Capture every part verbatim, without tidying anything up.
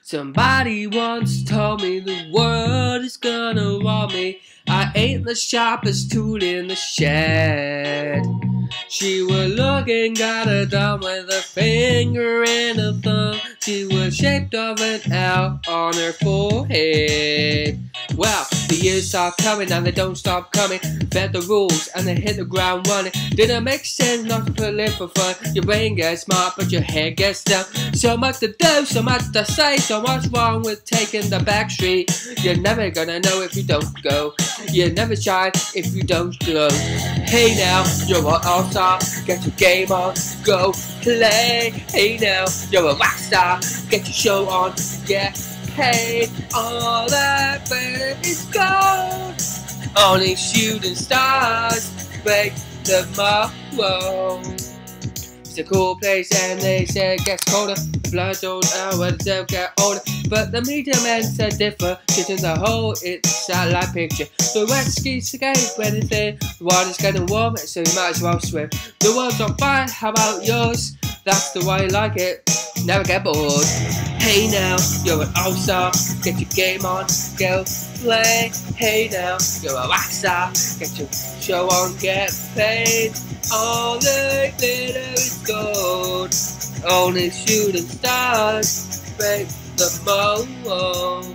Somebody once told me the world is gonna want me. I ain't the sharpest tool in the shed. She was looking kinda dumb with a finger and a thumb. She was shaped of an L on her forehead. Well, the years are coming and they don't stop coming. Fed the rules and they hit the ground running. Didn't make sense not to live for fun. Your brain gets smart but your head gets dumb. So much to do, so much to say, so much wrong with taking the back street. You're never gonna know if you don't go. You never shine if you don't glow. Hey now, you're an all-star, get your game on, go play. Hey now, you're a rock star, get your show on, yeah. Hey, all that glitter is gold. Only shooting stars break the mold. It's a cool place and they say it gets colder. Blood don't know when they get older. But the media men said differ. Cause in the whole it's a satellite picture. The wet skis escape anything. The water's getting warm so you might as well swim. The world's on fire, how about yours? That's the way you like it, never get bored. Hey now, you're an all-star, get your game on, go play. Hey now, you're a rock star, get your show on, get paid. All the glitter is gold, only shooting stars break the mold.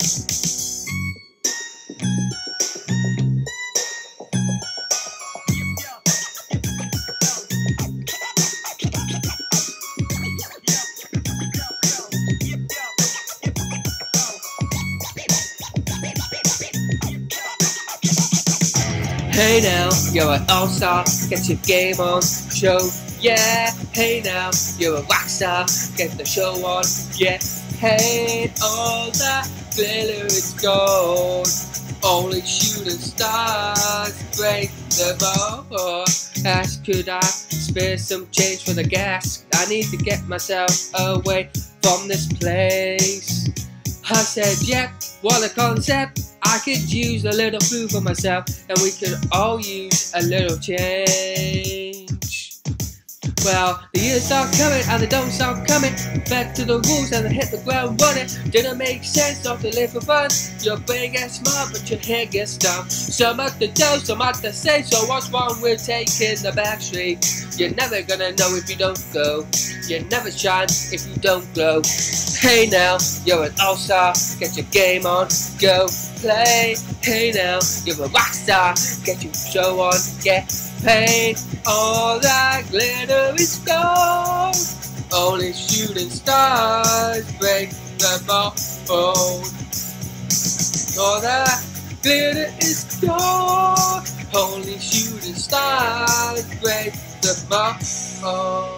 Hey now, you're an all-star, get your game on, show, yeah. Hey now, you're a rock star, get the show on, yeah. Hey, all that glitter is gold, only shooting stars break the mold. Ask, could I spare some change for the gas? I need to get myself away from this place. I said, yep, what a concept. I could use a little food for myself, and we could all use a little change. Well, the years are coming and they don't stop coming. Back to the rules and they hit the ground running. Didn't make sense not to live for fun. Your brain gets smart but your head gets dumb. So much to do, so much to say. So what's wrong with taking the back street? You're never gonna know if you don't go. You never shine if you don't glow. Hey now, you're an all-star, get your game on, go play. Hey now, you're a rock star, get your show on, get paid. All that glitter is gold, only shooting stars break the mold. All that glitter is gold, only shooting stars break the mold.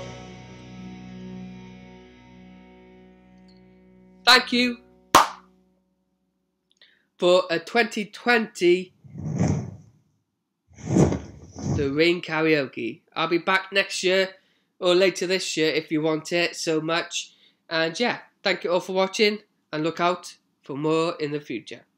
Thank you for a twenty twenty The Ring Karaoke. I'll be back next year or later this year if you want it so much. And yeah, thank you all for watching and look out for more in the future.